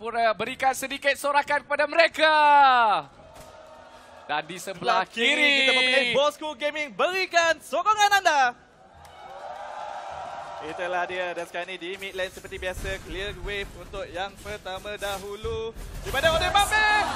Singapura. Berikan sedikit sorakan kepada mereka. Dan di sebelah kiri, kita mempunyai Bosku Gaming. Berikan sokongan anda. Itulah dia. Dan sekarang ini di mid lane seperti biasa. Clear wave untuk yang pertama dahulu. Daripada Odin Mambing.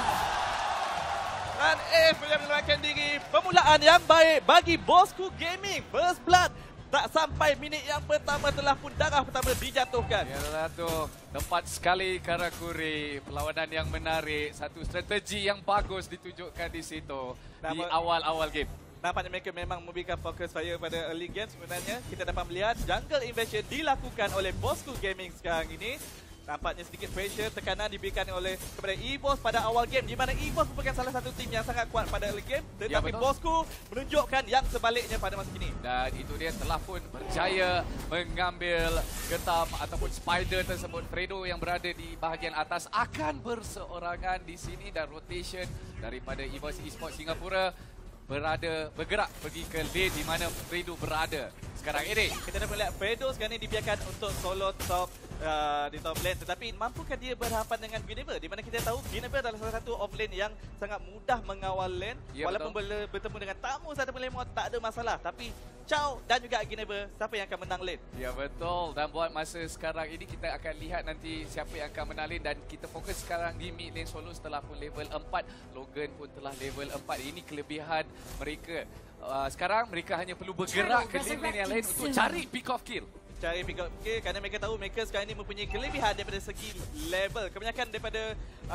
Dan boleh menyelamatkan diri. Permulaan yang baik bagi Bosku Gaming. First blood. Tak sampai minit yang pertama telah pun darah pertama dijatuhkan. Yalah tu. Tepat sekali Karakuri. Perlawanan yang menarik. Satu strategi yang bagus ditunjukkan di situ. Di awal-awal game. Nampaknya mereka memang memberikan fokus fire pada early game sebenarnya. Kita dapat melihat jungle invasion dilakukan oleh Bosku Gaming sekarang ini. Nampaknya sedikit pressure, tekanan diberikan oleh kepada EVOS pada awal game, di mana EVOS merupakan salah satu tim yang sangat kuat pada early game. Tetapi Bosku menunjukkan yang sebaliknya pada masa kini. Dan itu dia telah pun berjaya mengambil getam ataupun spider tersebut. Fredo yang berada di bahagian atas akan berseorangan di sini dan rotation daripada EVOS Esports Singapura bergerak pergi ke lane di mana Fredo berada. Sekarang ini kita dapat melihat Fredo sekarang ini dibiarkan untuk solo top di top lane, tetapi mampukah dia berhadapan dengan Guinevere, di mana kita tahu Guinevere adalah salah satu off lane yang sangat mudah mengawal lane. Walaupun bertemu dengan tamu satu lemot tak ada masalah, tapi Chow dan juga Guinevere, siapa yang akan menang lane? Ya betul, dan buat masa sekarang ini kita akan lihat nanti siapa yang akan menang lane, dan kita fokus sekarang di mid lane solo setelah pun level 4. Logan pun telah level 4. Ini kelebihan mereka. Sekarang mereka hanya perlu bergerak ke lane yang lain untuk cari pick off kill. Cari pick up kill kerana mereka tahu mereka sekarang ini mempunyai kelebihan daripada segi level. Kebanyakan daripada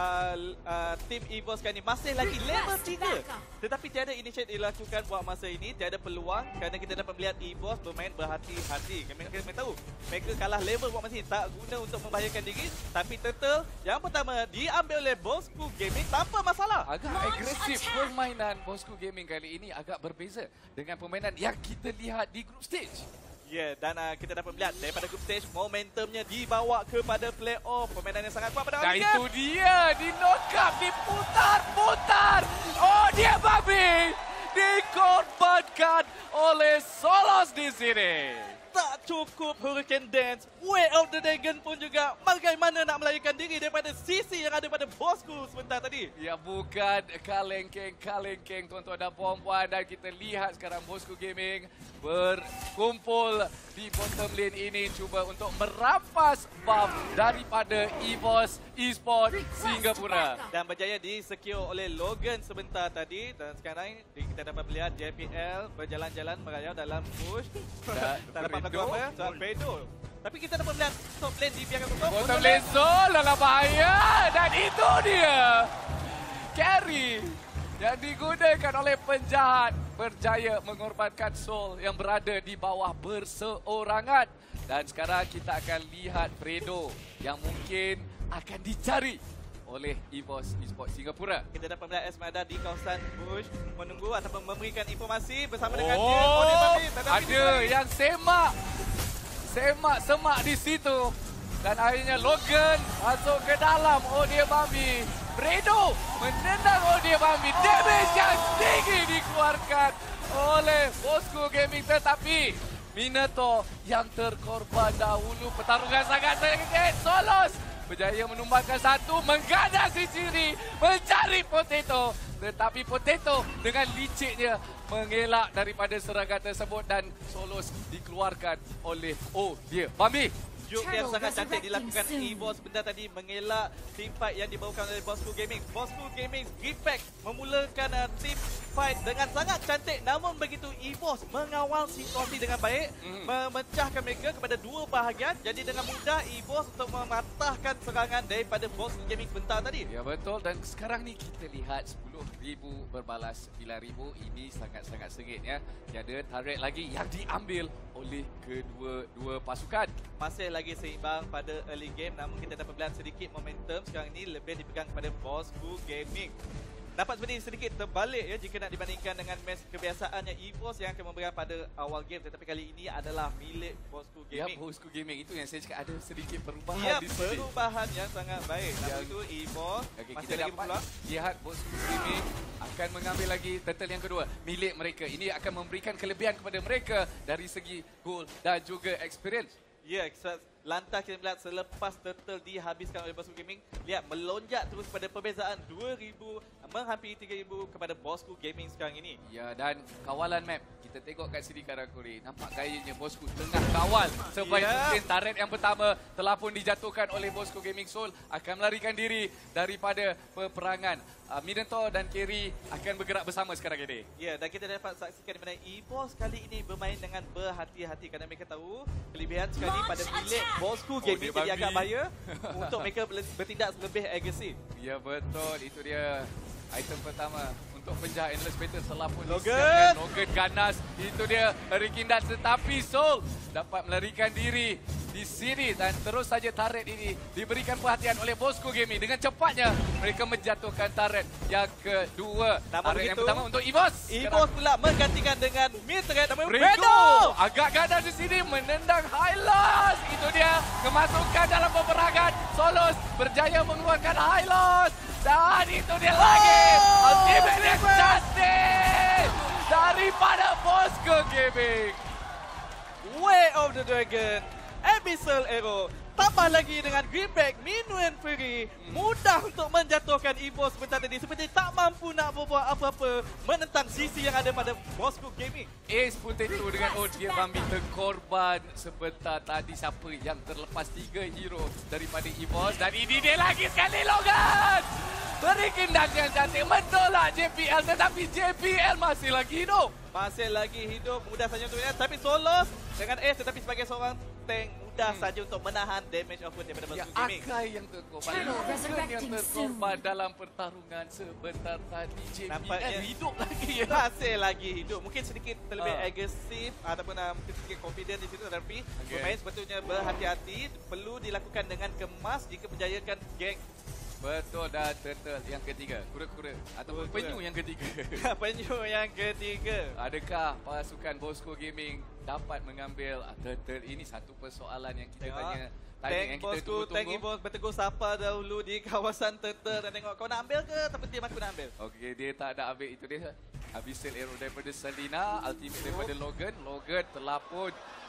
tim EVOS sekarang ini masih lagi level 3. Tetapi tiada initiate dilakukan buat masa ini, tiada peluang kerana kita dapat melihat EVOS bermain berhati-hati. Mereka tahu mereka kalah level buat masa ini, tak guna untuk membahayakan diri. Tapi turtle yang pertama diambil oleh Bosku Gaming tanpa masalah. Agak agresif permainan Bosku Gaming kali ini, agak berbeza dengan permainan yang kita lihat di group stage. Ya, dan kita dapat melihat daripada group stage momentumnya dibawa kepada playoff. Permainan yang sangat kuat pada awal game. Itu dia, di knock up, diputar-putar. Oh, dia babi. Dikorbankan oleh Solos di sini. Tak cukup Hurricane Dance, Way of the Dragon pun juga bagaimana nak melarikan diri daripada sisi yang ada pada Bosku sebentar tadi. Ya, bukan kaleng-keng tuan-tuan dan puan-puan, dan kita lihat sekarang Bosku Gaming berkumpul di bottom lane ini cuba untuk merampas buff daripada EVOS Esports Singapura. Dan berjaya di-secure oleh Logan sebentar tadi, dan sekarang kita dapat melihat JPL berjalan-jalan merayau dalam push. Tak dapat melakukan apa? Fredo. Tapi kita dapat melihat top lane dibiarkan tutup. Bottom lane Zul dalam bahaya, dan itu dia carry yang digunakan oleh penjahat berjaya mengorbankan Soul yang berada di bawah berseorangan. Dan sekarang kita akan lihat Fredo yang mungkin akan dicari oleh EVOS Esports Singapura. Kita dapat melihat Esmeralda di kawasan bush menunggu ataupun memberikan informasi bersama dengan dia. Ada yang semak di situ. Dan akhirnya Logan masuk ke dalam Odia Bambi. Fredo menendang Odia Bambi. Damage yang tinggi dikeluarkan oleh Bosku Gaming, tetapi Minato yang terkorban dahulu. Pertarungan sangat sengit. Solos berjaya menumbangkan satu, mengganas di sini, mencari Potato. Tetapi Potato dengan liciknya mengelak daripada serangan tersebut, dan Solos dikeluarkan oleh Odia Bambi. Joke yang sangat cantik dilakukan EVOS sebentar tadi, mengelak team fight yang dibawakan oleh Bosku Gaming. Bosku Gaming Gipack memulakan team fight dengan sangat cantik, namun begitu EVOS mengawal situasi dengan baik, memecahkan mereka kepada dua bahagian. Jadi dengan mudah EVOS untuk mematahkan serangan daripada Bosku Gaming sebentar tadi. Ya betul, dan sekarang ni kita lihat 10,000 berbalas 9,000. Ini sangat-sangat sengit ya. Tiada turret lagi yang diambil oleh kedua-dua pasukan. Masih lagi seimbang pada early game, namun kita dapat melihat sedikit momentum sekarang ini lebih dipegang kepada Bosku Gaming. Dapat seperti sedikit terbalik ya jika nak dibandingkan dengan match kebiasaannya EVOS yang akan memberikan pada awal game, tetapi kali ini adalah milik Bosku Gaming. Ya, Bosku Gaming itu yang saya cakap ada sedikit perubahan ya, di sini. Perubahan yang sangat baik. Namun itu EVOS masih kita lagi dapat lihat Bosku Gaming akan mengambil lagi turtle yang kedua milik mereka. Ini akan memberikan kelebihan kepada mereka dari segi goal dan juga experience. Ya, lantas kita melihat selepas Turtle dihabiskan oleh Bosku Gaming, lihat melonjak terus pada perbezaan 2,000 menghampiri 3,000 kepada Bosku Gaming sekarang ini. Ya, dan kawalan map. Kita tengok kat sini Karakuri. Nampak gayanya Bosku tengah kawal. Sebaik mungkin turret yang pertama telah pun dijatuhkan oleh Bosku Gaming Soul. Akan melarikan diri daripada peperangan. Minotaur dan Kerry akan bergerak bersama sekarang ini. Ya, dan kita dapat saksikan di mana EVOS kali ini bermain dengan berhati-hati kerana mereka tahu kelebihan sekali pada milik Bosku Gaming jadi agak bahaya untuk mereka bertindak lebih agresif. Ya, betul. Itu dia item pertama untuk penjahat Endless Battle telah pun Logan! disiapkan. Logan ganas. Itu dia Rikindat, tetapi Soul dapat melarikan diri di sini dan terus saja turret ini diberikan perhatian oleh Bosku Gaming. Dengan cepatnya mereka menjatuhkan turret yang kedua. Turret yang pertama untuk EVOS. EVOS pula menggantikan dengan mid turret namanya Bredo agak ganas di sini menendang Hylos. Itu dia kemasukan dalam peperangan. Solos berjaya mengeluarkan Hylos. Dan itu dia lagi Ultimate Justice daripada Bosku Gaming. Way of the Dragon, Abyssal Arrow, tambah lagi dengan Greenback, Minuan Fury. Mudah untuk menjatuhkan EVOS sebentar tadi. Seperti tak mampu nak berbuat apa-apa menentang sisi yang ada pada Bosku Gaming. Ace pun tentu dengan dia Bambi terkorban sebentar tadi. Siapa yang terlepas 3 hero daripada EVOS. Dan ini dia lagi sekali Logan. Beri kendang yang cantik menolak JPL, tetapi JPL masih lagi hidup. Masih lagi hidup, mudah saja untuk lihat. Tapi Solos dengan Ace tetapi sebagai seorang tank mudah saja untuk menahan damage offense daripada Bosku Gaming. Akai yang terkorban, Logan yang terkorban dalam pertarungan sebentar tadi. JPL hidup lagi ya. Masih lagi hidup. Mungkin sedikit terlebih agresif ataupun mungkin sedikit confident di situ, tetapi pemain sebetulnya berhati-hati. Perlu dilakukan dengan kemas jika menjayakan geng. Betul, dan Turtle yang ketiga, kura-kura ataupun penyu yang ketiga. Penyu yang ketiga. Adakah pasukan Bosku Gaming dapat mengambil Turtle ini? Satu persoalan yang kita tanya tadi, yang kita tunggu-tunggu. Tank EVOS bertegur sapa dahulu di kawasan Turtle dan tengok kau nak ambil ke, tapi dia aku nak ambil. Okey, dia tak ada ambil. Itu dia Abyssal Arrow daripada Selena, ultimate daripada Logan. Logan telah pun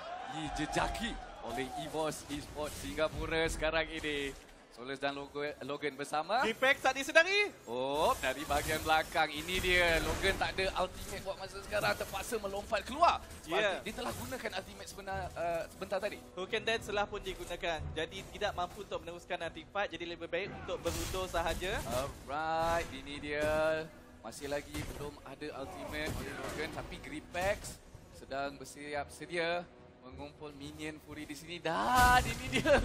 dijejaki oleh EVOS Esports Singapura sekarang ini. Solos dan Logan bersama. Defect tak disedari. Oh, dari bahagian belakang. Ini dia. Logan tak ada ultimate buat masa sekarang. Terpaksa melompat keluar. Sebab dia telah gunakan ultimate sebentar tadi. Hook and Dance telah pun digunakan. Jadi tidak mampu untuk meneruskan anti-fight. Jadi lebih baik untuk berundur sahaja. Alright, ini dia. Masih lagi belum ada ultimate oleh Logan. Tapi Gripex sedang bersiap sedia mengumpul minion Fury di sini. Dan ini dia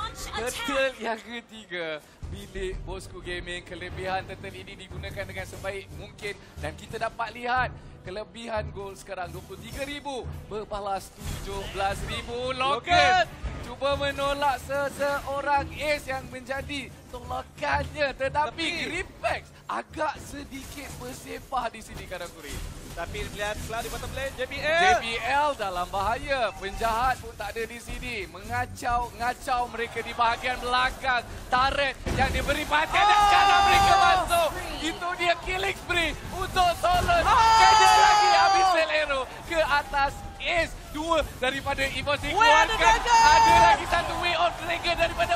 Turtle yang ketiga milik Bosku Gaming. Kelebihan Turtle ini digunakan dengan sebaik mungkin dan kita dapat lihat kelebihan gol sekarang 23,000 berbalas 17,000. Logan cuba menolak seseorang Ace yang menjadi tolakannya, tetapi Gripex agak sedikit bersepah di sini Karakuri. Tapi melihat Cloud di bottom lane, JPL dalam bahaya. Penjahat pun tak ada di sini. Mengacau mereka di bahagian belakang. Turret yang diberi perhatian dan sekarang mereka masuk. Itu dia killing spree untuk Solos. Kejar lagi Abyssal Arrow ke atas Ace. 2 daripada EVOS dikeluarkan. Ada lagi satu Way of Dragon daripada